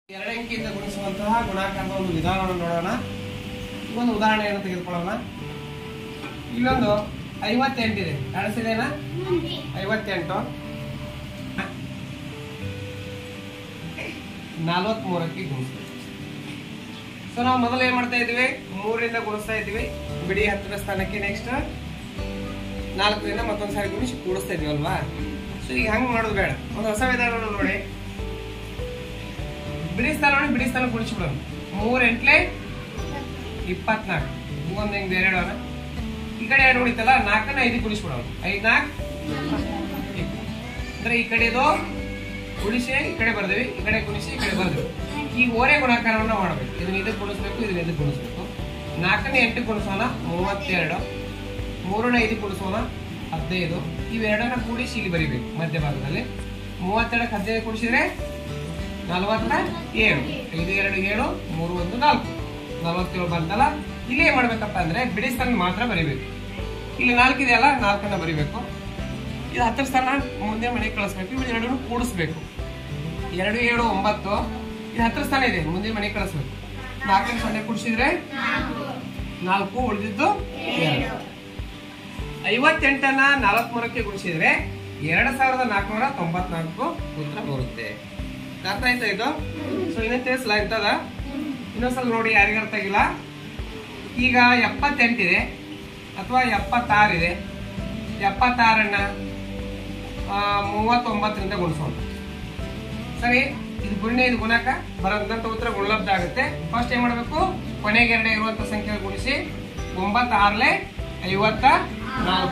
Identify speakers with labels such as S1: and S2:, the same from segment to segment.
S1: ಎರಡು ಅಂಕಿಯಿಂದ ಗುಣಿಸುವಂತಹ ಗುಣಾಕಾರದ ಒಂದು ವಿಧಾನವನ್ನು ನೋಡೋಣ. ಒಂದು ಉದಾಹರಣೆಯನ್ನು ತೆಗೆದುಕೊಳ್ಳೋಣ. ಇಲ್ಲೊಂದು 58 ಇದೆ, ಕಾಣಿಸಿದೇನಾ? 58 43ಕ್ಕೆ ಗುಣಿಸ್ತೀವಿ. ಸೊ ನಾವು ಮೊದಲು ಏನ್ ಮಾಡ್ತಾ ಇದ್ವಿ, 3ರಿಂದ ಗುಣಿಸ್ತಾ ಇದ್ವಿ ಬಿಡಿ 10ರ ಸ್ಥಾನಕ್ಕೆ. ನೆಕ್ಸ್ಟ್ 4ರಿಂದ ಮತ್ತೊಂದ್ಸಾರಿ ಗುಣಿಸಿ ಕೂಡಿಸ್ತಾ ಇದ್ವಿ ಅಲ್ವಾ. ಸೊ ಈಗ ಹಂಗ್ ಮಾಡೋದು ಬೇಡ, ಒಂದು ಹೊಸ ವಿಧಾನವನ್ನು ನೋಡಿ. ಬಿಡಿ ಸ್ಥಾನ ಗುಣಿಸ್ಬಿಡೋಣ. 3 8 24. ಒಂದು ಹಿಂಗ್ ಬೇರೆ ಇಡೋಣ. ಈ ಕಡೆ 2 ಉಳಿತಲ್ಲ, 4ನ್ನ 5 ಗುಣಿಸ್ಬಿಡೋಣ. 5 4 ಅಂದ್ರೆ ಈ ಕಡೆದು ಗುಣಿಸಿ ಈ ಕಡೆ ಬರ್ದೇವಿ, ಈ ಕಡೆ ಗುಣಿಸಿ ಈ ಕಡೆ ಬರ್ದೇವಿ. ಈಗ ಓರೆ ಗುಣಾಕಾರವನ್ನ ಮಾಡ್ಬೇಕು. ಇದನ್ನ ಇದಕ್ಕೆ ಗುಣಿಸ್ಬೇಕು, ಇದನ್ನ ಇದಕ್ಕೆ ಗುಣಿಸ್ಬೇಕು. 4ನ್ನ 8 ಗುಣಿಸೋಣ 32, 3ನ್ನ 5 ಗುಣಿಸೋಣ 15. ಇವೆರಡನ್ನ ಕೂಡಿಸಿ ಇಲ್ಲಿ ಬರಿಬೇಕು ಮಧ್ಯಭಾಗದಲ್ಲಿ. 32ಕ್ಕೆ 15 ಕೂಡಿಸಿದ್ರೆ 47. 5 2 7, 3 1 4, 47 ಬಂತಲ್ಲ. ಇಲ್ಲಿ ಏನ್ ಮಾಡ್ಬೇಕಪ್ಪ ಅಂದ್ರೆ ಬಿಡಿ ಸ್ಥಾನ ಮಾತ್ರ ಬರಿಬೇಕು. ಇಲ್ಲಿ 4 ಇದೆಯಲ್ಲ, 4ನ್ನ ಬರಿಬೇಕು. ಇದು 10ರ ಸ್ಥಾನ ಮುಂದೆ ಮನೆಗೆ ಕಳಿಸ್ಬೇಕು. ಇವು ಎರಡನ್ನು ಕೂಡಿಸ್ಬೇಕು. 2 7 9, ಇದು 10ರ ಸ್ಥಾನ ಇದೆ, ಮುಂದೆ ಮನೆಗೆ ಕಳಿಸ್ಬೇಕು. 4ನ್ನ 0 ಕೂಡಿಸಿದ್ರೆ 4, ಉಳಿದಿದ್ದು 2. 58ನ್ನ 43ಕ್ಕೆ ಗುಣಿಸಿದ್ರೆ 2494 ಉತ್ತರ ಬರುತ್ತೆ. ಅರ್ಥ ಆಯ್ತಾ ಇದು? ಸೊ ಇನ್ನೊಂದು ತಿಳಿಸ್ಲಾ ಇಂತದ, ಇನ್ನೊಂದ್ಸಲ ನೋಡಿ ಯಾರಿಗ ಅರ್ಥ ಆಗಿಲ್ಲ. ಈಗ 78 ಇದೆ ಅಥವಾ 76 ಇದೆ. 76ನ್ನ 39ರಿಂದ ಗುಣಿಸೋಣ. ಸರಿ, ಇದು ಗುಣನೆ, ಇದು ಗುಣಕ ಬರೋದಂತ ಉತ್ತರ ಗುಣಲಬ್ಧ ಆಗುತ್ತೆ. ಫಸ್ಟ್ ಏನ್ ಮಾಡ್ಬೇಕು, ಕೊನೆಗೆ 2 ಇರುವಂತ ಸಂಖ್ಯೆ ಗುಣಿಸಿ 9 6 54.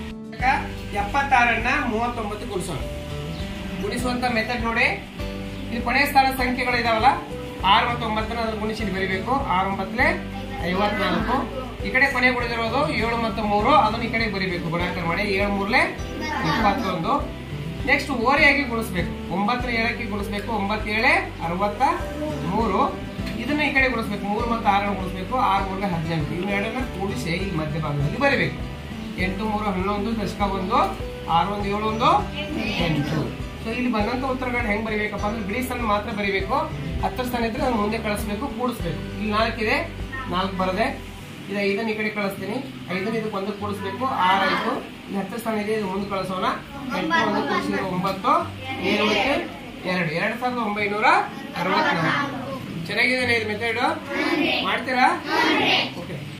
S1: 76ನ್ನ 39 ಗುಣಿಸೋಣ. ಗುಣಿಸುವಂತ ಮೆಥಡ್ ನೋಡಿ. ಇದು ಕೊನೆಯ ಸ್ಥಾನದ ಸಂಖ್ಯೆಗಳು ಇದಾವಲ್ಲ, 6 ಮತ್ತು 9ನ್ನ ಅದ್ರ ಗುಣಿಸಿ ಬರೀಬೇಕು. 6 9 54. ಈ ಕಡೆ ಕೊನೆ ಉಳಿದಿರೋದು 7 ಮತ್ತು 3, ಅದನ್ನ ಈ ಕಡೆ ಬರೀಬೇಕು ಗುಣಾಕಾರ ಮಾಡಿ. 7 3 21. ನೆಕ್ಸ್ಟ್ ಓರೆಯಾಗಿ ಗುಣಿಸ್ಬೇಕು. 9 7ಕ್ಕೆ ಗುಣಿಸ್ಬೇಕು. 9 7 63. ಇದನ್ನ ಈ ಕಡೆ ಗುಣಿಸ್ಬೇಕು. 3 ಮತ್ತು 6 ಗುಣಿಸ್ಬೇಕು. 6 3 18. ಇವೆರಡನ್ನ ಕೂಡಿಸಿ ಈ ಮಧ್ಯಭಾಗದಲ್ಲಿ ಬರೀಬೇಕು. 8 3 11 ದಶಕ 1, 6 1 7 1 8. ಸೊ ಇಲ್ಲಿ ಬಂದಂತ ಉತ್ತರಗಳನ್ನ ಹೆಂಗ್ ಬರೀಬೇಕಪ್ಪ ಅಂದ್ರೆ ಬಿಡಿ ಸ್ಥಾನ ಮಾತ್ರ ಬರೀಬೇಕು. 10ರ ಸ್ಥಾನ ಇದ್ರೆ ಅದನ್ನ ಮುಂದೆ ಕಳಿಸ್ಬೇಕು, ಕೂಡಿಸ್ಬೇಕು. ಇಲ್ಲಿ 4 ಇದೆ, 4 ಬರದೆ. ಇದು 5ನ್ನ ಈ ಕಡೆ ಕಳಿಸ್ತೀನಿ. 5ನ್ನ ಇದಕ್ಕೆ 1 ಕೂಡಿಸ್ಬೇಕು. 6 ಆಯ್ತು. ಇಲ್ಲಿ 10ರ ಸ್ಥಾನ ಇದೆ, ಇದು ಮುಂದೆ ಕಳಿಸೋಣ. 8 1 ಕೂಡಿಸಿದ್ರೆ 9, 7 2964. ಚೆನ್ನಾಗಿದೆ ಇದು ಮೆಥಡ್, ಮಾಡ್ತೀರಾ?